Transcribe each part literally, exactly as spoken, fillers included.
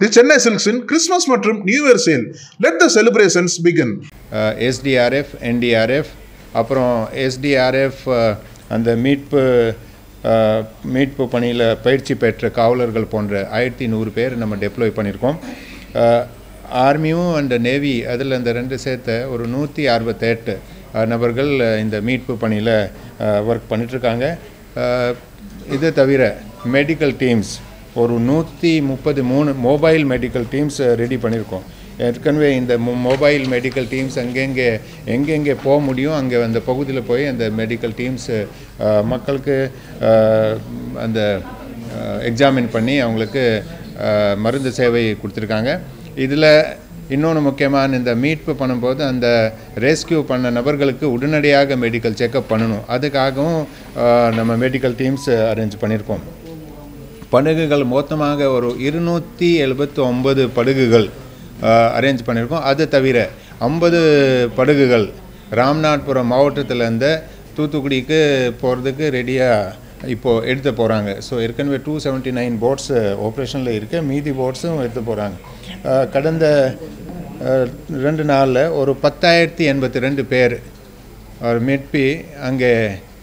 The Chennai Silks in Christmas மற்றும் New Year sale. Let the celebrations begin. Uh, S D R F, N D R F, அப்புறம் S D R F அந்த மீட்பு மீட்பு பணியில் பயிற்சி பெற்ற காவலர்கள் போன்ற ஆயிரத்தி நூறு பேர் நம்ம டெப்ளாய் பண்ணியிருக்கோம். ஆர்மியும் அண்ட் நேவி அதில் அந்த ரெண்டு சேர்த்த ஒரு நூற்றி அறுபத்தெட்டு நபர்கள் இந்த மீட்பு பணியில் ஒர்க் பண்ணிகிட்ருக்காங்க. இது தவிர மெடிக்கல் டீம்ஸ் ஒரு நூற்றி முப்பது மூணு மொபைல் மெடிக்கல் டீம்ஸ் ரெடி பண்ணியிருக்கோம். ஏற்கனவே இந்த மொபைல் மெடிக்கல் டீம்ஸ் அங்கெங்கே எங்கெங்கே போக முடியும் அங்கே அந்த பகுதியில் போய் அந்த மெடிக்கல் டீம்ஸ் மக்களுக்கு அந்த எக்ஸாமின் பண்ணி அவங்களுக்கு மருந்து சேவை கொடுத்துருக்காங்க. இதில் இன்னொன்று முக்கியமான இந்த மீட்பு பண்ணும்போது அந்த ரெஸ்கியூ பண்ண நபர்களுக்கு உடனடியாக மெடிக்கல் செக்கப் பண்ணணும். அதுக்காகவும் நம்ம மெடிக்கல் டீம்ஸ் அரேஞ்ச் பண்ணியிருக்கோம். படகுகள் மொத்தமாக ஒரு இருநூற்றி எழுபத்தி ஒன்பது படகுகள் அரேஞ்ச் பண்ணியிருக்கோம். அது தவிர ஐம்பது படகுகள் ராம்நாத்புரம் மாவட்டத்திலேருந்து தூத்துக்குடிக்கு போகிறதுக்கு ரெடியாக இப்போது எடுத்து போகிறாங்க. ஸோ ஏற்கனவே டூ செவன்ட்டி நைன் போட்ஸ் ஆப்ரேஷனில் இருக்க மீதி போட்ஸும் எடுத்து போகிறாங்க. கடந்த ரெண்டு நாளில் ஒரு பத்தாயிரத்தி எண்பத்தி ரெண்டு பேர் மீட்பி அங்கே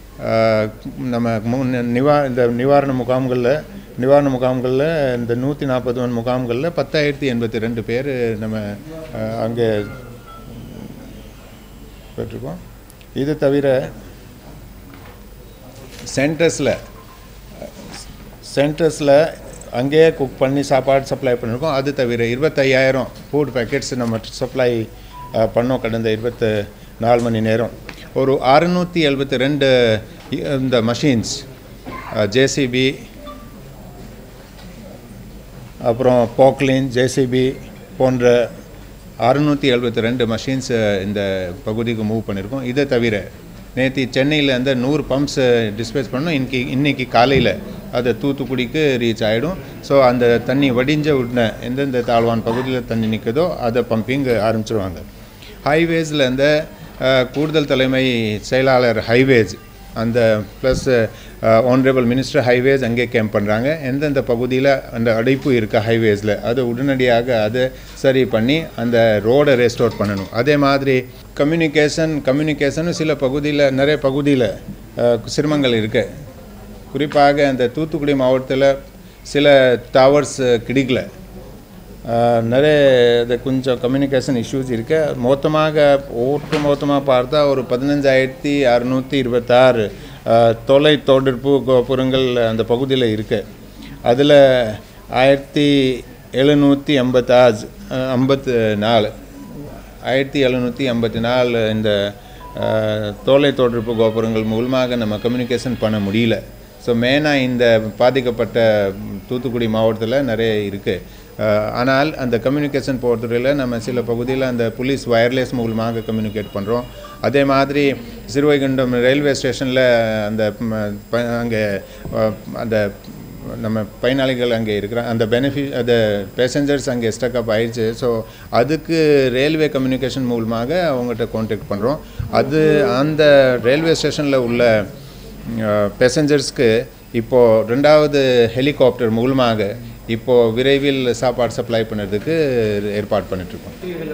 நம்ம நிவா இந்த நிவாரண முகாம்களில் நிவாரண முகாம்களில் இந்த நூற்றி நாற்பது ஒன்று முகாம்களில் பத்தாயிரத்தி எண்பத்தி ரெண்டு பேர் நம்ம அங்கே பெற்றிருக்கோம். இது தவிர சென்டர்ஸில் சென்டர்ஸில் அங்கேயே குக் பண்ணி சாப்பாடு சப்ளை பண்ணியிருக்கோம். அது தவிர இருபத்தையாயிரம் ஃபுட் பேக்கெட்ஸ் நம்ம சப்ளை பண்ணோம் கடந்த இருபத்தி நாலு மணி நேரம். ஒரு அறுநூற்றி எழுபத்தி ரெண்டு இந்த மஷின்ஸ் ஜேசிபி அப்புறம் போக்லின் ஜேசிபி போன்ற அறுநூற்றி எழுபத்தி ரெண்டு மஷின்ஸ் இந்த பகுதிக்கு மூவ் பண்ணியிருக்கோம். இதை தவிர நேற்று சென்னையில் அந்த நூறு பம்ப்ஸ் டிஸ்பேச் பண்ணோம். இன்றைக்கி இன்றைக்கி காலையில் அது தூத்துக்குடிக்கு ரீச் ஆகிடும். ஸோ அந்த தண்ணி வடிஞ்ச உடனே எந்தெந்த தாழ்வான் பகுதியில் தண்ணி நிற்குதோ அதை பம்பிங் ஆரம்பிச்சிருவாங்க. ஹைவேஸில் அந்த கூடுதல் தலைமை செயலாளர் ஹைவேஸ் அந்த ப்ளஸ் ஆனரபிள் மினிஸ்டர் ஹைவேஸ் அங்கே கேம்ப் பண்ணுறாங்க. எந்தெந்த பகுதியில் அந்த அடைப்பு இருக்க ஹைவேஸில் அதை உடனடியாக அதை சரி பண்ணி அந்த ரோடை ரெஸ்டோர் பண்ணணும். அதே மாதிரி கம்யூனிகேஷன் கம்யூனிகேஷனும் சில பகுதியில் நிறைய பகுதியில் சிரமங்கள் இருக்குது. குறிப்பாக அந்த தூத்துக்குடி மாவட்டத்தில் சில டவர்ஸ் கிடைக்கல. நிறைய இது கொஞ்சம் கம்யூனிகேஷன் இஷ்யூஸ் இருக்கு. மொத்தமாக ஒட்டு மொத்தமாக பார்த்தா ஒரு பதினஞ்சாயிரத்தி அறுநூற்றி இருபத்தாறு தொலை தொடர்பு கோபுரங்கள் அந்த பகுதியில் இருக்குது. அதில் ஆயிரத்தி எழுநூற்றி ஐம்பத்தாறு ஐம்பத்து நாலு ஆயிரத்தி எழுநூற்றி ஐம்பத்தி நாலு இந்த தொலை தொடர்பு கோபுரங்கள் மூலமாக நம்ம கம்யூனிகேஷன் பண்ண முடியல. ஸோ மெயினாக இந்த பாதிக்கப்பட்ட தூத்துக்குடி மாவட்டத்தில் நிறைய இருக்குது. ஆனால் அந்த கம்யூனிகேஷன் பொறுத்தவரையில் நம்ம சில பகுதியில் அந்த போலீஸ் வயர்லெஸ் மூலமாக கம்யூனிகேட் பண்ணுறோம். அதே மாதிரி சிறுவைகுண்டம் ரயில்வே ஸ்டேஷனில் அந்த அங்கே அந்த நம்ம பயனாளிகள் அங்கே இருக்கிறாங்க. அந்த பெனிஃபிட் அந்த பேசஞ்சர்ஸ் அங்கே ஸ்டக்அப் ஆயிடுச்சு. ஸோ அதுக்கு ரயில்வே கம்யூனிகேஷன் மூலமாக அவங்ககிட்ட கான்டாக்ட் பண்ணுறோம். அது அந்த ரயில்வே ஸ்டேஷனில் உள்ள பேசஞ்சர்ஸ்க்கு இப்போது ரெண்டாவது ஹெலிகாப்டர் மூலமாக இப்போது விரைவில் சாப்பாடு சப்ளை பண்ணுறதுக்கு ஏற்பாடு பண்ணிட்டுருக்கோம்.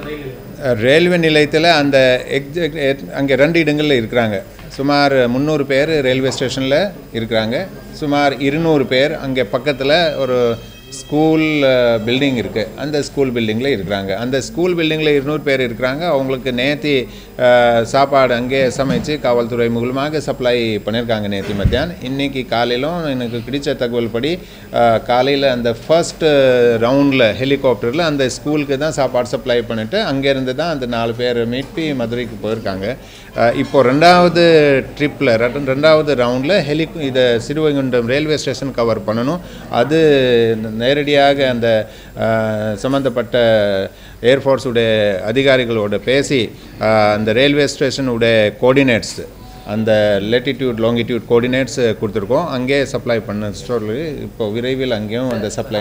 ரயில்வே நிலையத்தில் அந்த எக்ஸாக்ட் அங்கே ரெண்டு இடங்களில் இருக்கிறாங்க. சுமார் முந்நூறு பேர் ரயில்வே ஸ்டேஷனில் இருக்கிறாங்க. சுமார் இருநூறு பேர் அங்கே பக்கத்தில் ஒரு ஸ்கூல் பில்டிங் இருக்குது. அந்த ஸ்கூல் பில்டிங்கில் இருக்கிறாங்க. அந்த ஸ்கூல் பில்டிங்கில் இருநூறு பேர் இருக்கிறாங்க. அவங்களுக்கு நேற்று சாப்பாடு அங்கே சமைச்சு காவல்துறை மூலமாக சப்ளை பண்ணியிருக்காங்க நேற்று மத்தியானம். இன்றைக்கி காலையிலும் எனக்கு கிடைச்ச தகவல் படி காலையில் அந்த ஃபர்ஸ்ட் ரவுண்டில் ஹெலிகாப்டரில் அந்த ஸ்கூலுக்கு தான் சாப்பாடு சப்ளை பண்ணிவிட்டு அங்கேருந்து தான் அந்த நாலு பேர் மீட்பி மதுரைக்கு போயிருக்காங்க. இப்போது ரெண்டாவது ட்ரிப்பில் ரெண்டாவது ரவுண்டில் ஹெலி இதை சிறுவைகுண்டம் ரயில்வே ஸ்டேஷன் கவர் பண்ணணும். அது நேரடியாக அந்த சம்மந்தப்பட்ட ஏர்ஃபோர்ஸுடைய அதிகாரிகளோட பேசி அந்த ரயில்வே ஸ்டேஷனுடைய கோஆர்டினேட்ஸ் அந்த லேட்டிடியூட் லாங்கிடியூட் கோஆர்டினேட்ஸ் கொடுத்துருக்கோம். அங்கே சப்ளை பண்ண ஸ்டோரில் இப்போ விரைவில் அங்கேயும் அந்த சப்ளை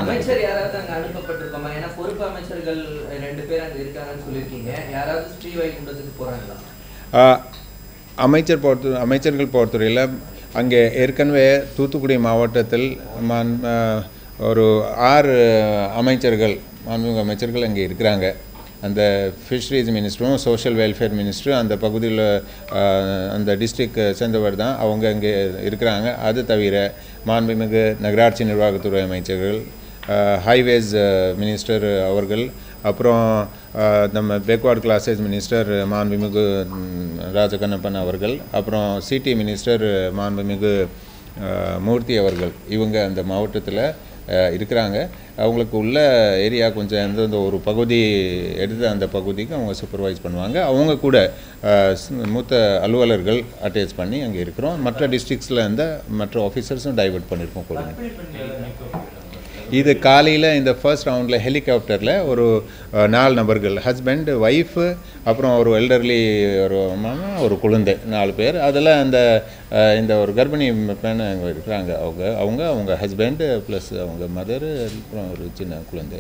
அமைச்சர் பொறுத்த அமைச்சர்கள் பொறுத்தவரையில் அங்கே ஏற்கனவே தூத்துக்குடி மாவட்டத்தில் ஒரு ஆறு அமைச்சர்கள் மாண்புமிகு அமைச்சர்கள் அங்கே இருக்கிறாங்க. அந்த ஃபிஷரிஸ் மினிஸ்டரும் சோஷியல் வெல்ஃபேர் மினிஸ்டரும் அந்த பகுதியில் அந்த டிஸ்ட்ரிக்ட் சேர்ந்தவர் தான், அவங்க அங்கே இருக்கிறாங்க. அது தவிர மாண்புமிகு நகராட்சி நிர்வாகத்துறை அமைச்சர்கள், ஹைவேஸ் மினிஸ்டர் அவர்கள், அப்புறம் நம்ம பேக்வார்ட் கிளாஸஸ் மினிஸ்டர் மாண்புமிகு ராஜகண்ணப்பன் அவர்கள், அப்புறம் சிடி மினிஸ்டர் மாண்புமிகு மூர்த்தி அவர்கள், இவங்க அந்த மாவட்டத்தில் இருக்கிறாங்க. அவங்களுக்கு உள்ள ஏரியா கொஞ்சம் எந்தெந்த ஒரு பகுதி எடுத்து அந்த பகுதிக்கு அவங்க சூப்பர்வைஸ் பண்ணுவாங்க. அவங்க கூட மூத்த அலுவலர்கள் அட்டேச் பண்ணி அங்கே இருக்கிறோம். மற்ற டிஸ்ட்ரிக்ஸில் இருந்த மற்ற ஆஃபீஸர்ஸும் டைவர்ட் பண்ணியிருக்கோம் கூட. இது காலையில் இந்த ஃபர்ஸ்ட் ரவுண்டில் ஹெலிகாப்டரில் ஒரு நாலு நபர்கள், ஹஸ்பண்ட், ஒய்ஃபு, அப்புறம் ஒரு எல்டர்லி ஒரு மாமா, ஒரு குழந்தை, நாலு பேர். அதில் அந்த இந்த ஒரு கர்ப்பிணி பெண் அங்கே இருக்கிறாங்க. அவங்க அவங்க அவங்க ஹஸ்பண்டு ப்ளஸ் அவங்க மதரு, அப்புறம் ஒரு சின்ன குழந்தை.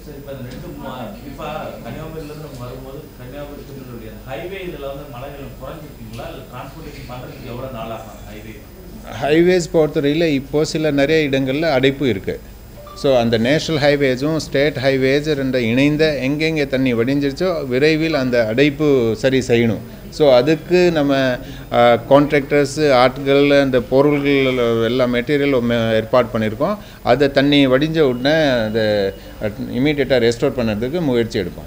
ஹைவேஸ் பொறுத்தவரையில் இப்போது சில நிறைய இடங்களில் அடைப்பு இருக்குது. ஸோ அந்த நேஷ்னல் ஹைவேஸும் ஸ்டேட் ஹைவேஸ் ரெண்டு இணைந்த எங்கெங்கே தண்ணி வடிஞ்சிருச்சோ விரைவில் அந்த அடைப்பு சரி செய்யணும். ஸோ அதுக்கு நம்ம கான்ட்ராக்டர்ஸு, ஆட்கள், அந்த பொருள்கள் எல்லா மெட்டீரியல் ஏற்பாடு பண்ணியிருக்கோம். அதை தண்ணி வடிஞ்ச உடனே அதை இமீடியட்டாக ரெஸ்டோர் பண்ணுறதுக்கு முயற்சி எடுப்போம்.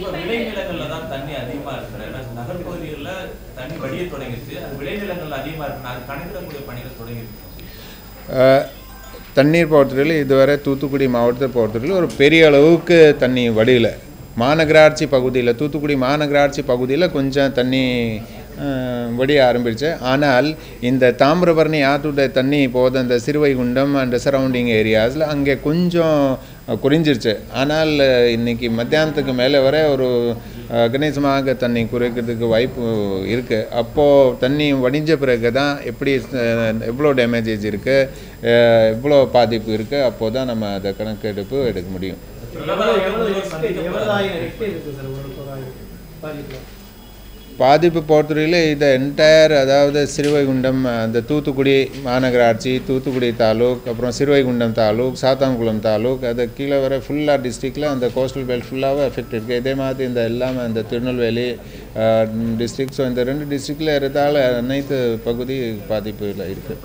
தண்ணீர் பொறுத்தவரையில் இதுவரை தூத்துக்குடி மாவட்டத்தை பொறுத்தவரையில் ஒரு பெரிய அளவுக்கு தண்ணி வடியல. மாநகராட்சி பகுதியில், தூத்துக்குடி மாநகராட்சி பகுதியில் கொஞ்சம் தண்ணி வடிய ஆரம்பிச்சு. ஆனால் இந்த தாமிரபரணி ஆற்றுடைய தண்ணி இப்போது அந்த சிறுவைகுண்டம் அண்ட் சரௌண்டிங் ஏரியாஸில் அங்கே கொஞ்சம் குறைஞ்சிருச்சு. ஆனால் இன்றைக்கி மத்தியானத்துக்கு மேலே வர ஒரு கணிசமாக தண்ணி குறைக்கிறதுக்கு வாய்ப்பு இருக்குது. அப்போது தண்ணி வடிஞ்ச பிறகு தான் எப்படி எவ்வளோ டேமேஜஸ் இருக்குது, எவ்வளோ பாதிப்பு இருக்குது, அப்போது தான் நம்ம அதை கணக்கெடுப்பு எடுக்க முடியும். பாதிப்பு பொறுத்தவரையில் இதை என்டையர், அதாவது சிறுவைகுண்டம், அந்த தூத்துக்குடி மாநகராட்சி, தூத்துக்குடி தாலுக், அப்புறம் சிறுவைகுண்டம் தாலுக், சாத்தான்குளம் தாலுக், அது கீழே வர ஃபுல்லாக டிஸ்ட்ரிக்டில் அந்த கோஸ்டல் பெல்ட் ஃபுல்லாகவே எஃபெக்ட் இருக்குது. இதே மாதிரி இந்த எல்லாமே அந்த திருநெல்வேலி டிஸ்ட்ரிக்ட், ஸோ இந்த ரெண்டு டிஸ்ட்ரிக்டில் இருந்தால் அனைத்து பகுதி பாதிப்பில் இருக்குது.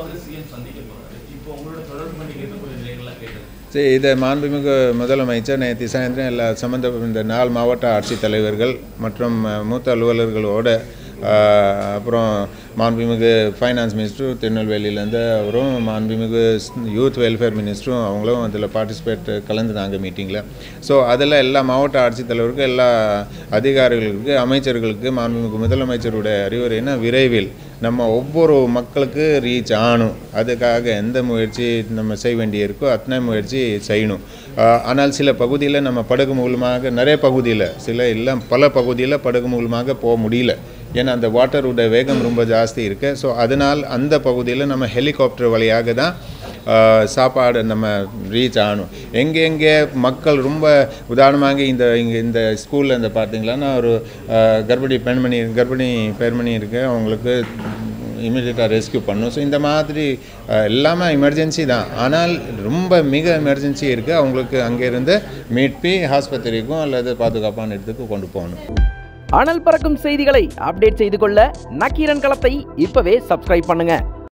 சரி, இதை மாண்புமிகு முதலமைச்சர் நேற்று சாயந்தரம் எல்லா சம்பந்தப்பட்ட இந்த நாலு மாவட்ட ஆட்சித்தலைவர்கள் மற்றும் மூத்த அலுவலர்களோடு, அப்புறம் மாண்புமிகு ஃபைனான்ஸ் மினிஸ்டரும் திருநெல்வேலியிலேருந்து அவரும், மாண்புமிகு யூத் வெல்ஃபேர் மினிஸ்டரும் அவங்களும் அதில் பார்ட்டிசிபேட் கலந்துனாங்க மீட்டிங்கில். ஸோ அதில் எல்லா மாவட்ட ஆட்சித்தலைவருக்கு, எல்லா அதிகாரிகளுக்கு, அமைச்சர்களுக்கு மாண்புமிகு முதலமைச்சருடைய அறிவுரைனா விரைவில் நம்ம ஒவ்வொரு மக்களுக்கு ரீச் ஆகணும். அதுக்காக எந்த முயற்சி நம்ம செய்ய வேண்டியிருக்கோ அத்தனை முயற்சி செய்யணும். ஆனால் சில பகுதியில் நம்ம படகு மூலமாக, நிறைய பகுதியில், சில இல்லை பல பகுதியில் படகு மூலமாக போக முடியல. ஏன்னா அந்த வாட்டருடைய வேகம் ரொம்ப ஜாஸ்தி இருக்குது. ஸோ அதனால் அந்த பகுதியில் நம்ம ஹெலிகாப்டர் வழியாக தான் சாப்பாடு நம்ம ரீச் ஆகணும். எங்கெங்கே மக்கள் ரொம்ப உதாரணமாக இந்த இங்கே இந்த ஸ்கூலில் இந்த பார்த்தீங்களான்னா ஒரு கர்ப்பிணி பெண்மணி கர்ப்பிணி பெண்மணி இருக்குது, அவங்களுக்கு இமீடியட்டாக ரெஸ்கியூ பண்ணணும். ஸோ இந்த மாதிரி எல்லாமே எமர்ஜென்சி தான். ஆனால் ரொம்ப மிக எமர்ஜென்சி இருக்குது, அவங்களுக்கு அங்கேருந்து மீட்பி ஆஸ்பத்திரிக்கும் அல்லது பாதுகாப்பான இடத்துக்கு கொண்டு போகணும். அனல் பறக்கும் செய்திகளை அப்டேட் செய்து கொள்ள நக்கீரன் களத்தை இப்பவே சப்ஸ்கிரைப் பண்ணுங்க.